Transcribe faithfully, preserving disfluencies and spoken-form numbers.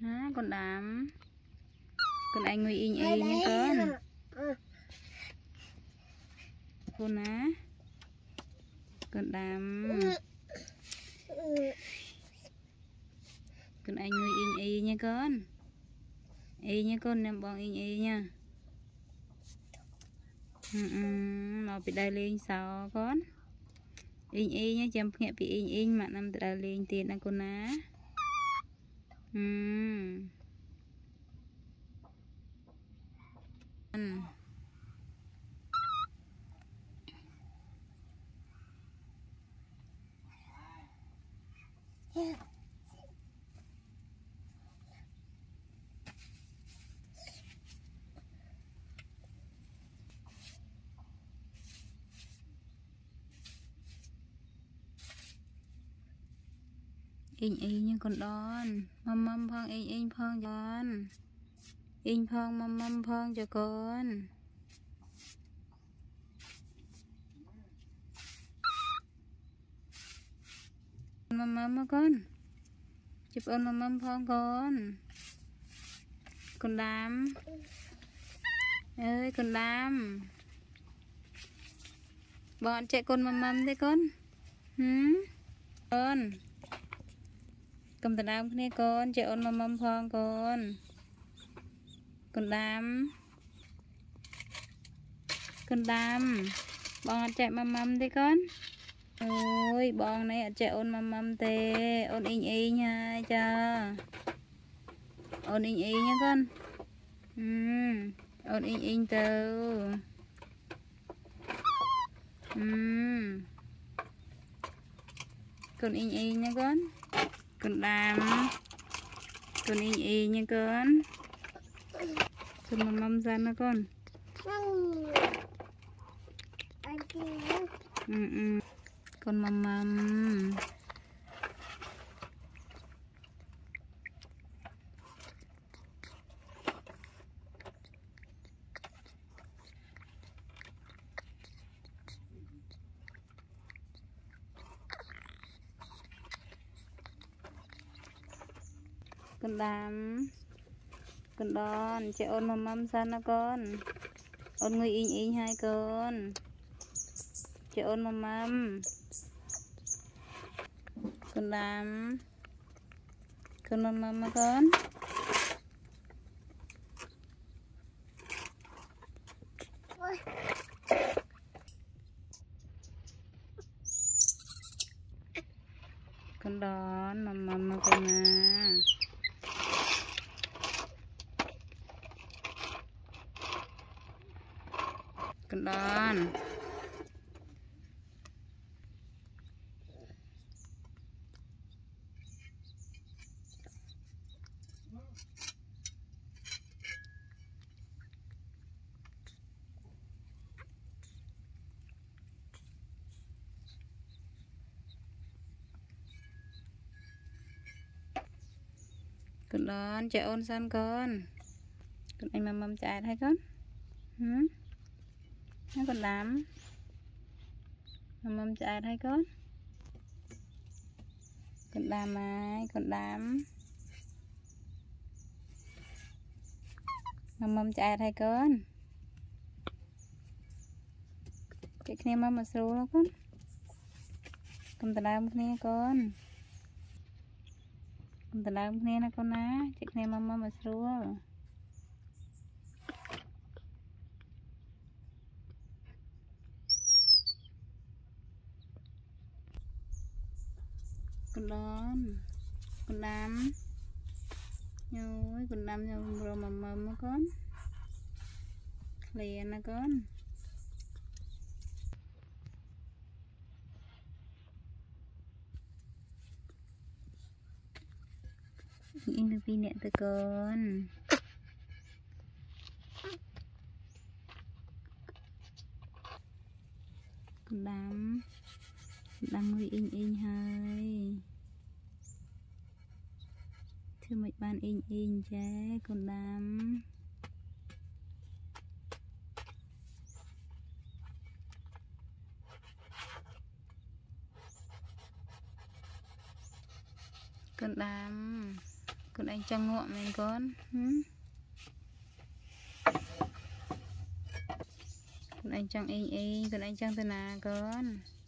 hả con đám con anh nguy in y nha con con á con đám con anh nguy in y nha con y nha con nằm bong in y nha ừ, ừ. Mau bị đây lên sao con in y nha chăm nghe bị in in mà nằm đây lên tiền là con á ừ. Ừ. In y nha con đón mâm mâm phong in in phong con in phong mâm mâm phong cho con mâm mâm con chụp ơn mâm mâm phong con con đám ơi con đám bọn chạy con mâm mâm thế con hử con cầm tờ đám này con chạy ơn mâm mâm phong con con đám con đám bọn chạy mâm mâm thế con ôi bọn này chạy ôn mâm mâm tê ôn in y nha cho ôn in y nha con ừ. Ôn in in từ ừ. Con in y nha con con đám con in y nha con con mâm mâm ra nữa con ừ, ừ. Con mâm mâm con đám con đón chạy ôn mâm mâm ra nữa con ôn người in in hai con chạy ôn mâm mâm con đám con mâm mâm mà con con đón mâm mâm mà con à con đón con đón chạy ôn san con con anh mâm mâm chạy hay con hử nó con đám mâm mâm chạy hay con con đám ai con đám mâm mâm chạy hay con cái kia mâm mà sưu đó con con tờ đám kia con con tờ đám kia nó con á cái kia mâm mâm mà sưu con đón con đám nhối con đám rồi mầm mầm nó con liền nè con in được pin điện từ con con đám đám người in in hơi thưa mấy bạn in in chế con đám con đám con con anh trăng ngọ mình con hmm? Con anh trăng y y con anh trăng tên à con